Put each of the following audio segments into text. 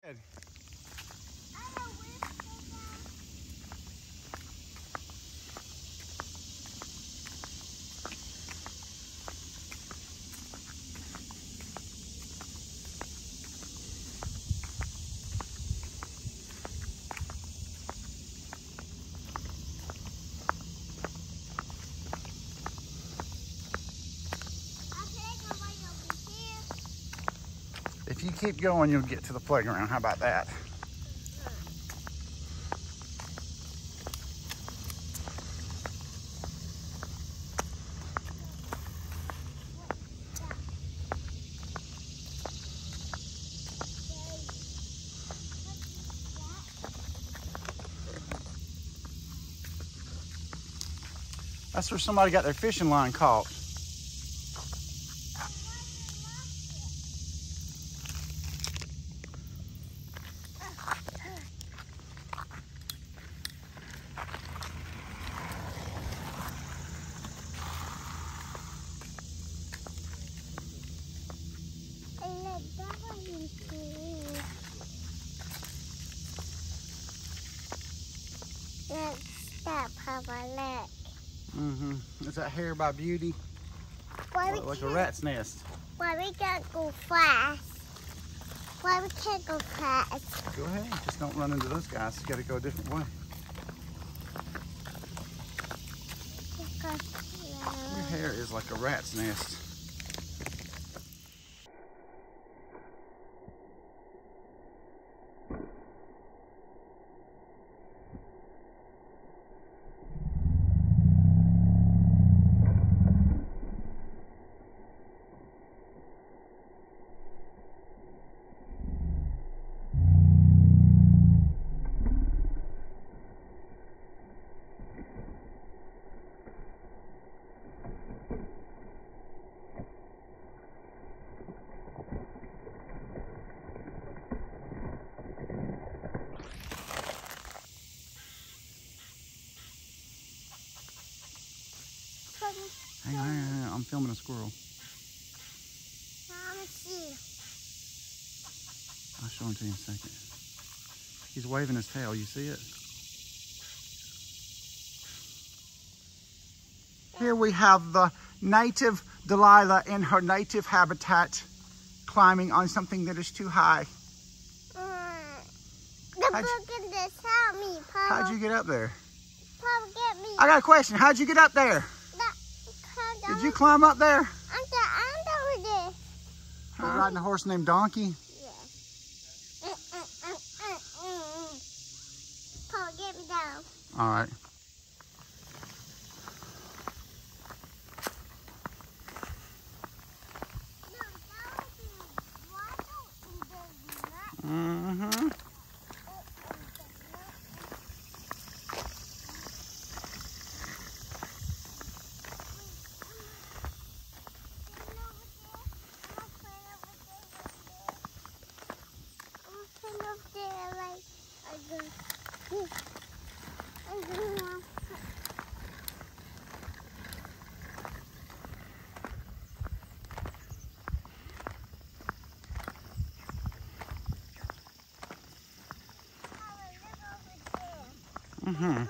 If you keep going, you'll get to the playground. How about that? That's where somebody got their fishing line caught. Stop, Papa, look. Is that hair by Beauty? Why Like a rat's nest. Why we can't go fast? Why we can't go fast? Go ahead, just don't run into those guys. You gotta go a different way. Your hair is like a rat's nest. Hang on, I'm filming a squirrel. I'll show him to you in a second. He's waving his tail, you see it? Here we have the native Delilah in her native habitat, climbing on something that is too high. Help me, Papa. How'd you get up there? Papa, get me. I got a question. How'd you get up there? Did you climb up there? I'm over there. Are you riding a horse named Donkey? Yeah. Papa, get me down. All right. Mm-hmm. Mm-hmm.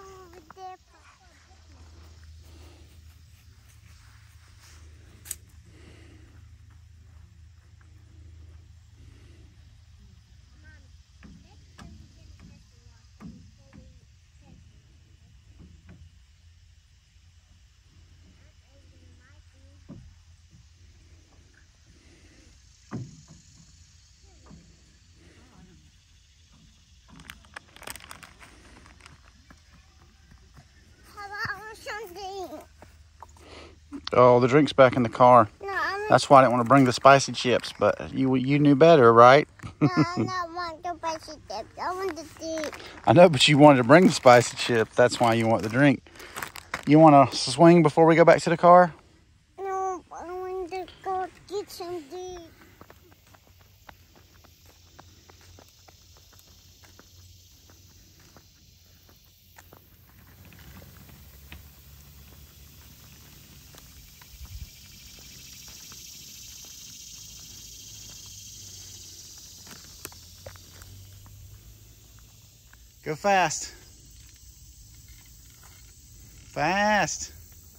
Oh, the drink's back in the car. No, that's why I didn't want to bring the spicy chips, but you knew better, right? No, I don't want the spicy chips. I want the drink. I know, but you wanted to bring the spicy chip. That's why you want the drink. You want to swing before we go back to the car? No, I want to go get some drink. Go fast. Fast.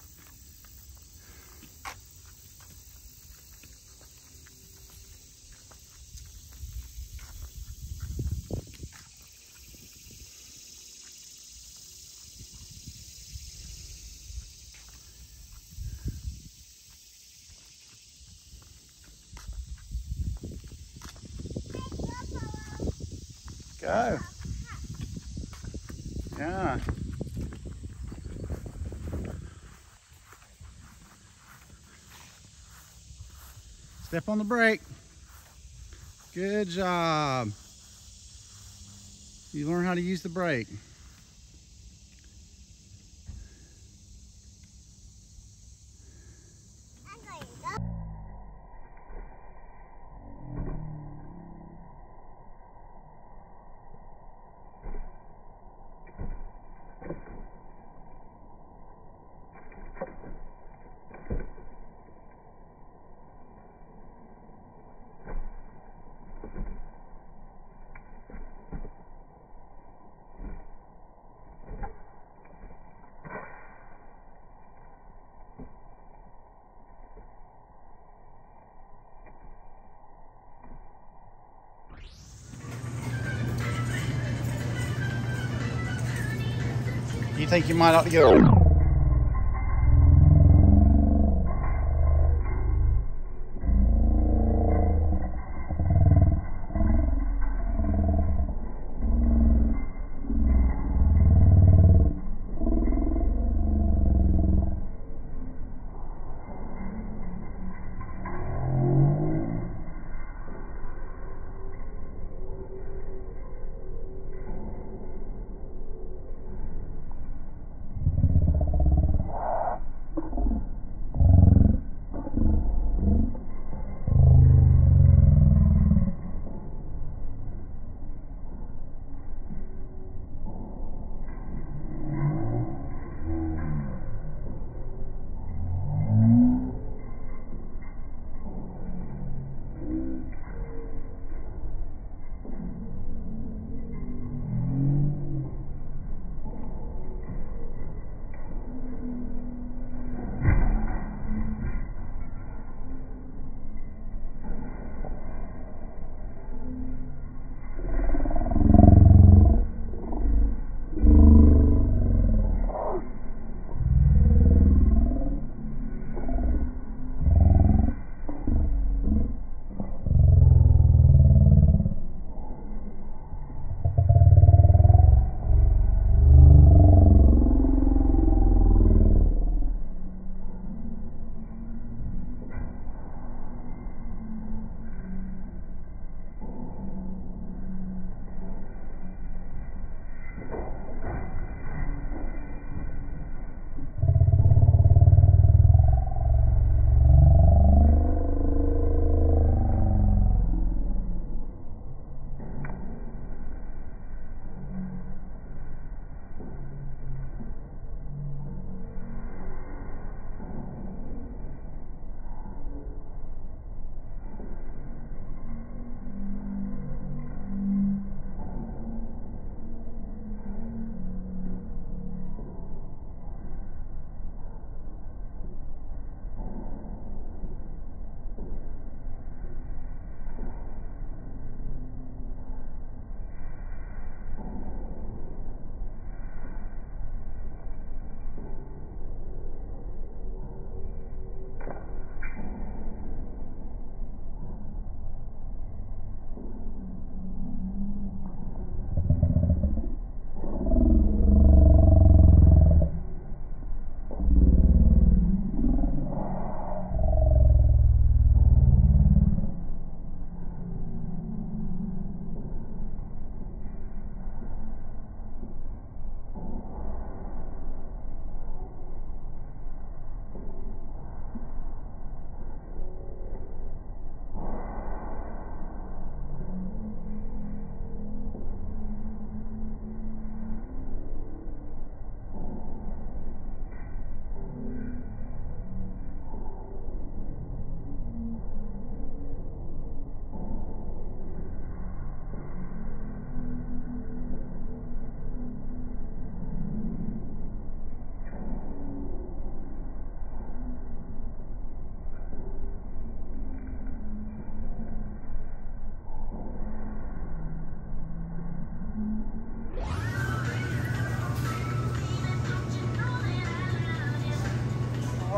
Go. Yeah. Step on the brake. Good job. You learn how to use the brake. You think you might ought to go?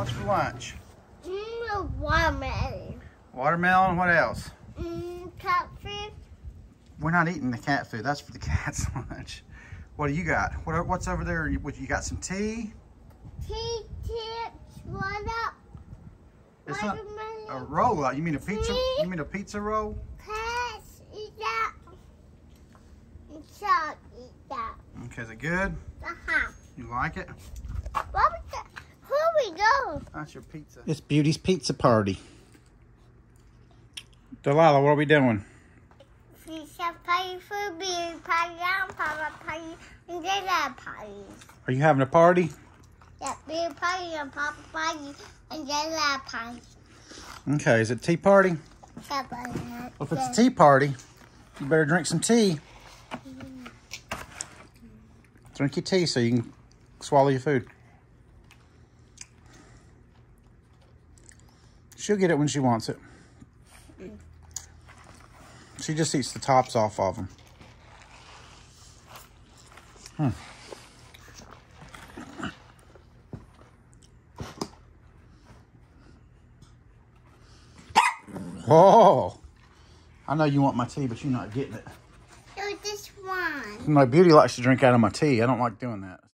What's for lunch? Watermelon. Watermelon, what else? Cat food. We're not eating the cat food. That's for the cat's lunch. What do you got? What's over there? You got some tea? Tea chips. What up? It's not a roll. You mean a pizza? You mean a pizza roll? Cats eat that. And shark eat that. Okay, is it good? You like it? Where we go? That's your pizza. It's Beauty's pizza party. Delilah, what are we doing? Fish party for beer party, Papa party, and Delilah party. Are you having a party? Yeah, beer party and Papa party and Delilah party. Okay, is it tea party? Well, if it's a tea party, you better drink some tea. Drink your tea so you can swallow your food. She'll get it when she wants it. She just eats the tops off of them. Whoa! I know you want my tea, but you're not getting it. So this one. My Beauty likes to drink out of my tea. I don't like doing that.